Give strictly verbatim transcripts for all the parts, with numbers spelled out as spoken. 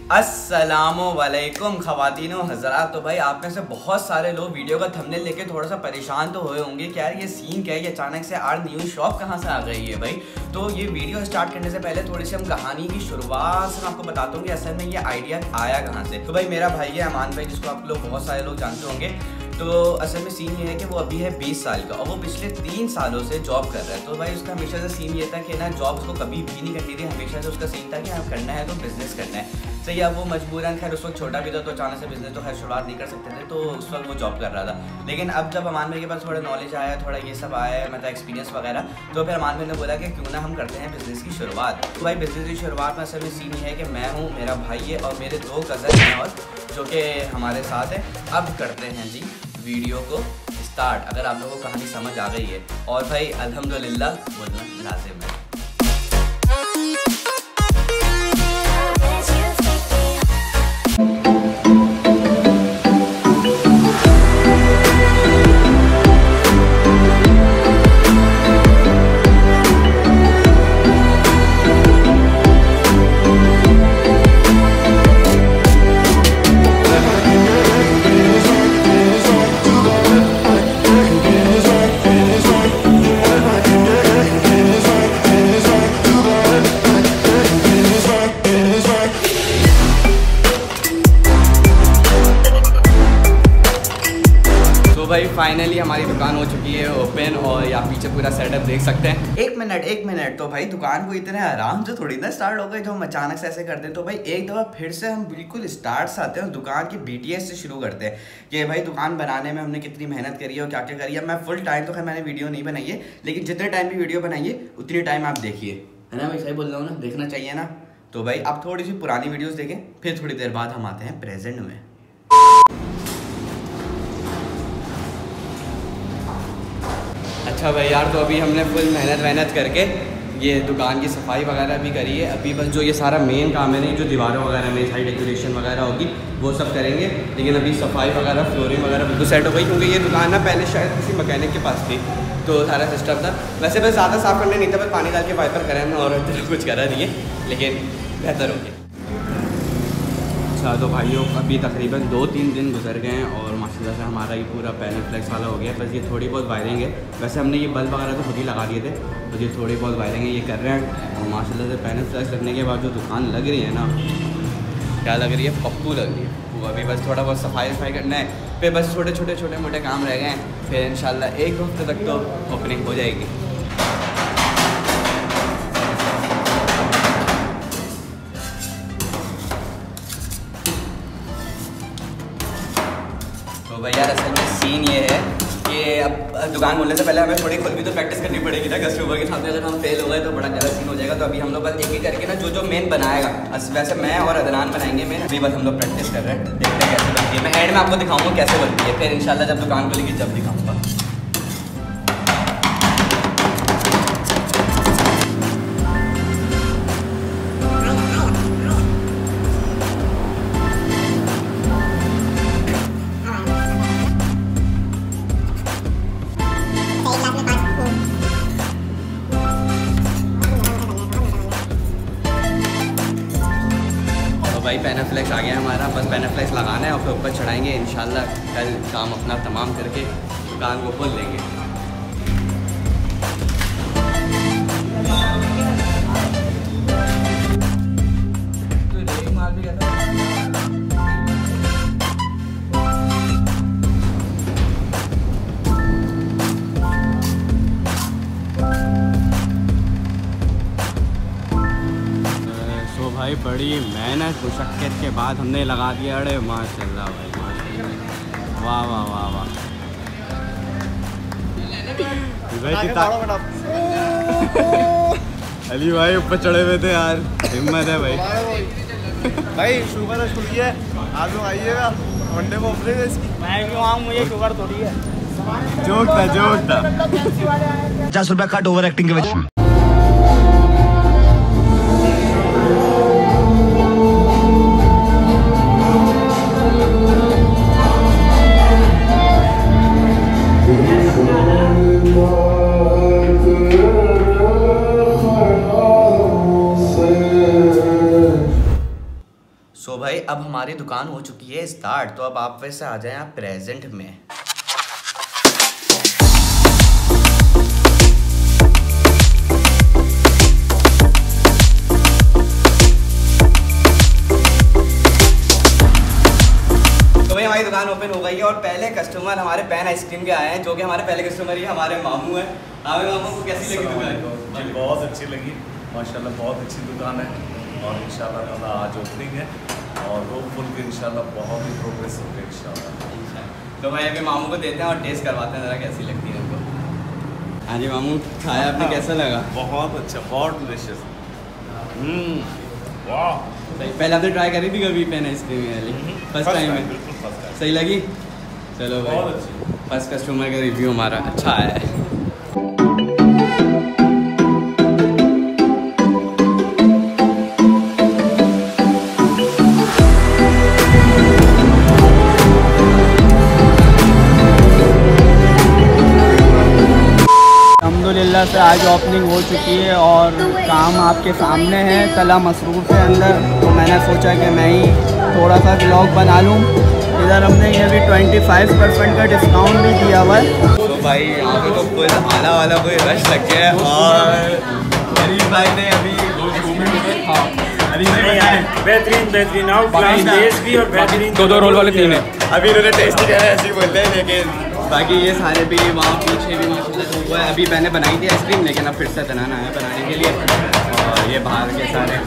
अस्सलामुअलैकुम ख़वातीनो हज़रात। तो भाई आप में से बहुत सारे लोग वीडियो का थंबनेल लेके थोड़ा सा परेशान तो हुए होंगे कि यार ये सीन क्या है, ये अचानक से आर न्यू शॉप कहाँ से आ गई है भाई। तो ये वीडियो स्टार्ट करने से पहले थोड़ी सी हम कहानी की शुरुआत से मैं आपको बताता हूँ कि असल में ये आइडिया आया कहाँ से। तो भाई मेरा भाई है अमान भाई, जिसको आप लोग बहुत सारे लोग जानते होंगे। तो असल में सीन ये है कि वो अभी है बीस साल का और वो पिछले तीन सालों से जॉब कर रहा है। तो भाई उसका हमेशा से सीन ये था कि ना जॉब उसको कभी भी नहीं करनी थी, हमेशा से उसका सीन था कि हाँ करना है तो बिज़नेस करना है। सही है, वो मजबूरन खैर उस वक्त छोटा भी था तो अचानक से बिज़नेस तो खैर शुरुआत नहीं कर सकते थे, तो उस वक्त वो जॉब कर रहा था। लेकिन अब जब अमान भाई के पास थोड़ा नॉलेज आया, थोड़ा ये सब आया है, मतलब एक्सपीरियंस वगैरह, तो फिर अमान भाई ने बोला कि क्यों ना हम करते हैं बिज़नेस की शुरुआत। तो भाई बिज़नेस की शुरुआत में असल में सीन ये है कि मैं हूँ, मेरा भाई है और मेरे दो कज़न हैं और जो कि हमारे साथ हैं। अब करते हैं जी वीडियो को स्टार्ट। अगर आप लोगों को कहानी समझ आ गई है और भाई अल्हम्दुलिल्लाह बोलना लाजिम है। भाई फाइनली हमारी दुकान हो चुकी है ओपन और यहाँ पीछे पूरा सेटअप देख सकते हैं। एक मिनट एक मिनट तो भाई दुकान को इतने आराम से थोड़ी ना स्टार्ट हो गई जो हम अचानक से ऐसे करते हैं। तो भाई एक दफ़ा फिर से हम बिल्कुल स्टार्ट से आते हैं, दुकान की बीटीएस से शुरू करते हैं कि भाई दुकान बनाने में हमने कितनी मेहनत करी है और क्या क्या करी है। मैं फुल टाइम तो खैर मैंने वीडियो नहीं बनाई है, लेकिन जितने टाइम भी वीडियो बनाइए उतनी टाइम आप देखिए, है ना भाई? सही बोल रहा हूँ ना, देखना चाहिए ना। तो भाई आप थोड़ी सी पुरानी वीडियोज़ देखें, फिर थोड़ी देर बाद हम आते हैं प्रेजेंट में। अच्छा भाई यार, तो अभी हमने फुल मेहनत मेहनत करके ये दुकान की सफाई वगैरह भी करी है। अभी बस जो ये सारा मेन काम है, नहीं जो दीवारों वगैरह में सारी डेकोरेशन वगैरह होगी वो सब करेंगे। लेकिन अभी सफाई वगैरह फ्लोरिंग वगैरह बिल्कुल सेट हो गई, क्योंकि ये दुकान ना पहले शायद किसी मैकेनिक के पास थी, तो सारा सिस्टम था। वैसे बस ज़्यादा साफ़ करने नहीं था, बस पानी डाल के वाइपर करें और कुछ करा नहीं है, लेकिन बेहतर हो गया। अच्छा तो भाइयों अभी तकरीबन दो तीन दिन गुजर गए हैं और माशाल्लाह से हमारा ये पूरा पैनल फ्लेक्स वाला हो गया। बस ये थोड़ी बहुत वायरिंग है, वैसे हमने ये बल्ब वगैरह तो खुद ही लगा दिए थे, तो ये थोड़ी बहुत वायरिंग है ये कर रहे हैं। और माशाल्लाह से पैनल फ्लेक्स लगने के बाद जो दुकान लग रही है ना, क्या लग रही है, पप्पू लग रही है वो। अभी बस थोड़ा बहुत सफाई वफाई करना है, फिर बस छोटे छोटे छोटे मोटे काम रह गए हैं, फिर इंशाल्लाह एक हफ्ते तक तो ओपनिंग हो जाएगी। तो भैया असल में सीन ये है कि अब दुकान खोलने से पहले हमें थोड़ी खुद भी तो प्रैक्टिस करनी पड़ेगी ना कस्टमर के सामने। अगर हम फेल हो गए तो बड़ा ज़्यादा सीन हो जाएगा। तो अभी हम लोग बस एक ही करके ना जो जो मेन बनाएगा, वैसे मैं और अदनान बनाएंगे मेन। अभी बस हम लोग प्रैक्टिस कर रहे हैं, देखते हैं कैसे बनती है। मैं एंड में आपको दिखाऊंगा कैसे बनती है, फिर इंशाल्लाह जब दुकान खुलेगी जब दिखाऊँगा। भाई पैनल फ्लेक्स आ गया हमारा, बस पैनल फ्लेक्स लगाना है और फिर ऊपर चढ़ाएंगे। इंशाल्लाह कल काम अपना तमाम करके दुकान को खोल लेंगे। भाई बड़ी मेहनत मुशक्क़त के बाद हमने लगा दिया। अरे माशाल्लाह भाई माशाल्लाह, वाह वाह वाह वाह भाई कितना अली भाई ऊपर चढ़े हुए थे यार, हिम्मत है भाई। भाई शुगर छुड़ी है, आप लोग आइएगा मंडे को ओपनिंग है इसकी। मैं क्यों आऊँ, मुझे शुगर थोड़ी है। जोक था जोक था पचास रुपया कट ओवर एक्टिंग के वजह। भाई अब हमारी दुकान हो चुकी है स्टार्ट, तो अब आप वैसे आ जाएं आप प्रेजेंट में। तो भाई हमारी दुकान ओपन हो गई है और पहले कस्टमर हमारे पैन आइसक्रीम के आए हैं, जो कि हमारे पहले कस्टमर ही हमारे मामू हैं। हमें मामू को कैसी लगी दुकान? जी बहुत अच्छी लगी माशाल्लाह, बहुत अच्छी दुकान है और इंशाल्लाह ताला आज ओपनिंग है और होपफुल कि इंशाल्लाह बहुत ही प्रोग्रेस होगी इंशाल्लाह। तो भाई अभी मामू को देते हैं और टेस्ट करवाते हैं ज़रा कैसी लगती है उनको। हाँ जी मामू, खाया आपने, कैसा लगा? बहुत अच्छा, बहुत डिलीशियस। वाह, पहले आपने ट्राई करी थी कभी पेन आइसक्रीम वाली? फर्स्ट टाइम है? बिल्कुल फर्स्ट टाइम। सही लगी? चलो भाई, बहुत अच्छी। फर्स्ट कस्टमर का रिव्यू हमारा अच्छा है। अल्हम्दुलिल्लाह से आज ओपनिंग हो चुकी है और काम आपके सामने है। तला मसरूफ़ है अंदर, तो मैंने सोचा कि मैं ही थोड़ा सा ब्लॉग बना लूँ। इधर हमने ये भी पच्चीस परसेंट का डिस्काउंट भी दिया हुआ है। तो भाई यहाँ पे तो कोई आना वाला कोई रश लग गया है और गरीब भाई ने अभी बेहतरीन बेहतरीन आउट क्लास भी और बेहतरीन दो दो रोल वाले तीन है। अभी इन्होंने टेस्ट किया है, ऐसे ही बोलते हैं, लेकिन बाकी ये सारे भी वहाँ पीछे भी माशाल्लाह जो हुआ है। अभी मैंने बनाई थी आइसक्रीम, लेकिन अब फिर से बनाना है बनाने के लिए। और ये बाहर के सारे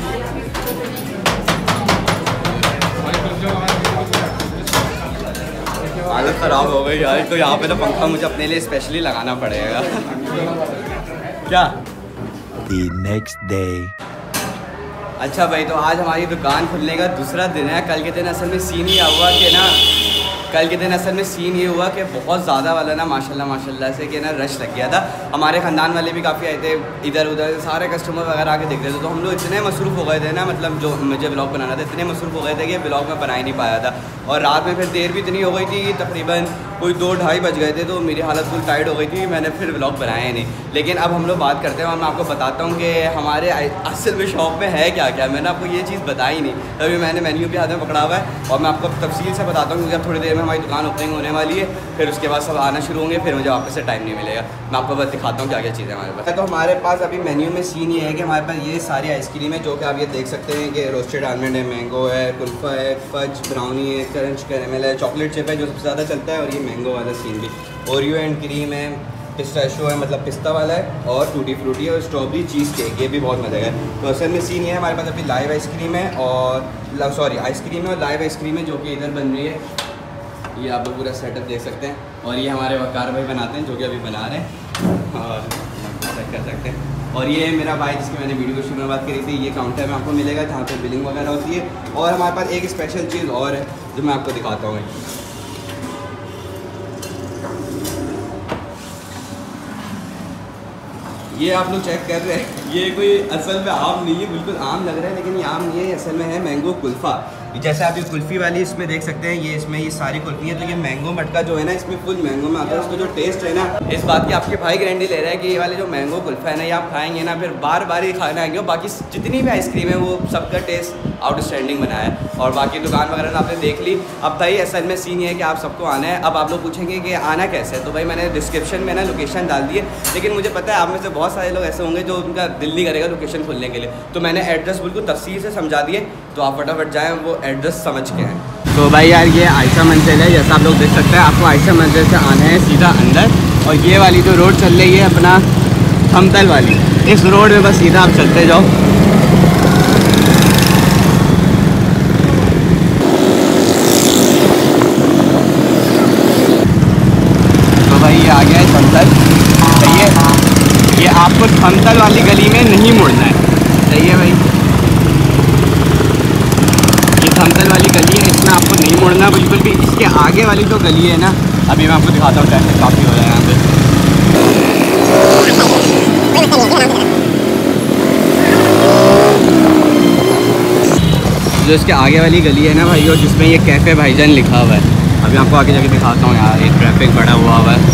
हालत ख़राब हो गई यार। तो यहाँ पे तो पंखा मुझे अपने लिए स्पेशली लगाना पड़ेगा। क्या The next day. अच्छा भाई, तो आज हमारी दुकान खुलने का दूसरा दिन है। कल के दिन असल में सीन ये हुआ कि ना कल के दिन असल में सीन ये हुआ कि बहुत ज़्यादा वाला ना माशाल्लाह माशाल्लाह से कि ना रश लग गया था। हमारे ख़ानदान वाले भी काफ़ी आए थे, इधर उधर सारे कस्टमर वगैरह आके देख रहे थे। तो हम लोग इतने मसरूफ़ हो गए थे ना, मतलब जो मुझे ब्लॉग बनाना था, इतने मसरूफ़ हो गए थे कि ब्लॉग में बना ही नहीं पाया था। और रात में फिर देर भी इतनी हो गई थी, तकरीबन कोई दो ढाई बज गए थे, तो मेरी हालत फुल टाइट हो गई थी। मैंने फिर ब्लॉग बनाया ही नहीं। लेकिन अब हम लोग बात करते हैं और मैं आपको बताता हूँ कि हमारे असल में शॉप में है क्या क्या। मैंने आपको ये चीज़ बताई नहीं, तभी मैंने मेन्यू भी हाथ में पकड़ा हुआ है और मैं आपको तफसील से बताता हूँ, क्योंकि अब थोड़ी देर में हमारी दुकान ओपनिंग होने वाली है। फिर उसके बाद सब आना शुरू होंगे, फिर मुझे वापस से टाइम नहीं मिलेगा। मैं आपको बस दिखाता हूँ क्या क्या चीज़ें हमारे पास। तो हमारे पास अभी मेन्यू में सीन ये है कि हमारे पास ये सारी आइसक्रीम है, जो कि आप ये देख सकते हैं कि रोस्टेड आलमंड है, मैंगो है, कुल्फ़ा है, फज ब्राउनी है, क्रंच कैरेमल है, चॉकलेट चिप है जो सबसे ज़्यादा चलता है, और ये मैंगो वाला सीन भी, ओरियो एंड क्रीम है, पिस्ताशियो है मतलब पिस्ता वाला है, और टूटी फ्रूटी है, और स्ट्रॉबेरी चीज़ केक, ये भी बहुत मज़ा है। तो असल में सीन ये है, हमारे पास अभी लाइव आइसक्रीम है और सॉरी आइसक्रीम है और लाइव आइसक्रीम है, जो कि इधर बन रही है। ये आप लोग पूरा सेटअप देख सकते हैं। और ये हमारे वकार भाई बनाते हैं, जो कि अभी बना रहे हैं और चेक कर सकते हैं। और ये है मेरा भाई जिसकी मैंने वीडियो को शुरू में बात करी थी। ये काउंटर में आपको मिलेगा जहाँ पे बिलिंग वगैरह होती है। और हमारे पास एक स्पेशल चीज़ और है जो मैं आपको दिखाता हूँ। ये आप लोग चेक कर रहे हैं, ये कोई असल में आम नहीं है, बिल्कुल आम लग रहा है लेकिन ये आम नहीं है, असल में है मैंगो कुल्फ़ा। जैसे आप ये कुल्फ़ी वाली इसमें देख सकते हैं, ये इसमें ये सारी कुल्फ़ी है, तो ये मैंगो मटका जो है ना, इसमें फुल मैंगो में आता है। उसका जो टेस्ट है ना, इस बात की आपके भाई गारंटी ले रहा है कि ये वाले जो मैंगो कुल्फ़ा है ना, ये आप खाएंगे ना फिर बार बार ही खाने आएंगे। और बाकी जितनी भी आइसक्रीम है वो सबका टेस्ट आउटस्टैंडिंग बनाया है। और बाकी दुकान वगैरह आपने देख ली। अब भाई असल में सीन ये है कि आप सबको आना है। अब आप लोग पूछेंगे कि आना कैसे है, तो भाई मैंने डिस्क्रिप्शन में ना लोकेशन डाल दी है, लेकिन मुझे पता है आप में से बहुत सारे लोग ऐसे होंगे जो उनका दिल नहीं करेगा लोकेशन खोलने के लिए, तो मैंने एड्रेस बिल्कुल तफसील से समझा दिए, तो आप फटाफट जाएँ वो एड्रेस समझ के आएँ। तो भाई यार ये आयशा मंजिल है, जैसा आप लोग देख सकते हैं। आपको आयशा मंजिल से आना है सीधा अंदर, और ये वाली जो रोड चल रही है अपना थमतल वाली, इस रोड में बस सीधा आप चलते जाओ। तो भाई ये आ गया है थमतल, सही है। ये आपको थमतल वाली गली में नहीं मुड़ना है, सही है भाई। ये थमतल वाली गली है, इसमें आपको नहीं मुड़ना बिल्कुल भी। इसके आगे वाली जो गली है ना, अभी मैं आपको दिखाता हूँ, ट्रैफिक काफ़ी हो रहा है यहाँ पे। जो इसके आगे वाली गली है ना भाई, और जिसमें ये कैफ़े भाईजान लिखा हुआ है, अभी आपको आगे जाके दिखाता हूँ यार। ये ट्रैफिक बड़ा हुआ हुआ है।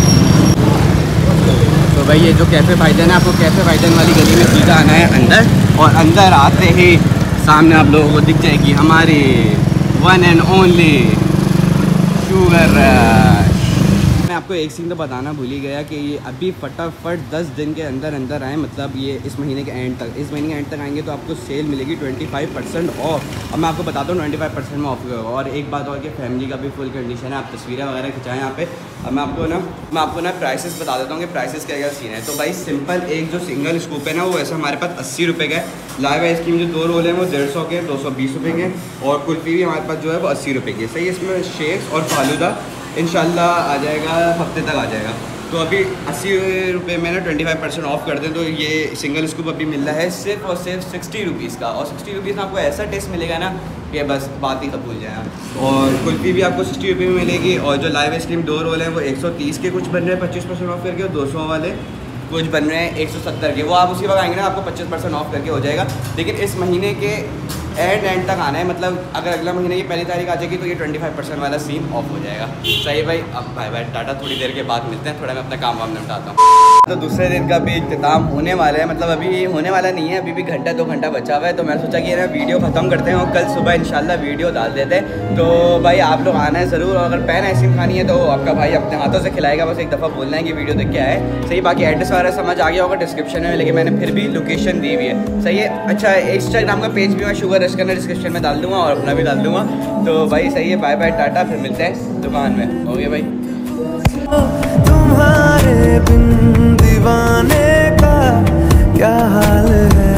तो भाई ये जो कैफ़े भाईजान है, आपको कैफ़े भाईजान वाली गली में सीधा आना है अंदर, और अंदर आते ही सामने आप लोगों को दिख जाएगी हमारी one and only sugar rush. मैं आपको एक सीन तो बताना भूल ही गया कि ये अभी फटाफट दस दिन के अंदर अंदर आए, मतलब ये इस महीने के एंड तक इस महीने के एंड तक आएंगे तो आपको सेल मिलेगी पच्चीस परसेंट ऑफ। अब मैं आपको बताता हूँ पच्चीस परसेंट में ऑफ होगा। और एक बात और कि फैमिली का भी फुल कंडीशन है, आप तस्वीरें वगैरह खिंचाएँ यहाँ पे। अब मैं आपको ना मैं आपको ना प्राइसेस बता देता हूँ कि प्राइसेस क्या क्या सीन है। तो भाई सिंपल एक जो सिंगल स्कूप है ना, वो वैसे हमारे पास अस्सी रुपये का है। लाइव आइसक्रीम जो दो रोल हैं वो डेढ़ सौ के, दो सौ बीस रुपये के। और कुल्फ़ी भी हमारे पास जो है वो अस्सी रुपये की। सही है, इसमें शेक्स और फालूदा इंशाल्लाह आ जाएगा, हफ्ते तक आ जाएगा। तो अभी अस्सी रुपये में ना ट्वेंटी फाइव परसेंट ऑफ कर दें तो ये सिंगल स्कूप अभी मिल रहा है सिर्फ और सिर्फ सिक्सटी रुपीज़ का। और सिक्सटी रुपीज़ में आपको ऐसा टेस्ट मिलेगा ना कि बस बात ही कबूल जाए आप। और कुल्फ़ी भी आपको सिक्सटी रुपये में मिलेगी। और जो लाइव आइसक्रीम दो रोल हैं वो एक सौ तीस के कुछ बन रहे हैं पच्चीस परसेंट ऑफ करके, और दो सौ वाले कुछ बन रहे हैं एक सौ सत्तर के। वो आप उसी वक्त आएंगे ना, आपको पच्चीस परसेंट ऑफ करके हो जाएगा। लेकिन इस महीने के एंड एंड तक आना है, मतलब अगर अगला महीने की पहली तारीख आ जाएगी तो ये पच्चीस परसेंट वाला सीन ऑफ हो जाएगा। सही भाई, अब बाय बाय टाटा, थोड़ी देर के बाद मिलते हैं। थोड़ा मैं अपना काम वाम निपटाता हूँ। तो दूसरे दिन का भी इख्तिताम होने वाला है, मतलब अभी होने वाला नहीं है, अभी भी घंटा दो घंटा बचा हुआ है। तो मैंने सोचा कि ना वीडियो ख़त्म करते हैं और कल सुबह इंशाल्लाह वीडियो डाल देते हैं। तो भाई आप लोग आना है ज़रूर। और अगर पैन आइसक्रीम खानी है तो आपका भाई अपने हाथों से खिलाएगा, बस एक दफ़ा बोलना है कि वीडियो देख के आए। सही, बाकी एड्रेस वगैरह समझ आ गया होगा डिस्क्रिप्शन में, लेकिन मैंने फिर भी लोकेशन दी हुई है। सही है। अच्छा, इंस्टाग्राम का पेज भी मैं शुगर रश करना डिस्क्रिप्शन में डाल दूँगा और अपना भी डाल दूँगा। तो भाई सही है, बाय बाय टाटा, फिर मिलते हैं दुकान में। हो गया भाई। तुम्हारे बिन दीवाने का क्या हाल है।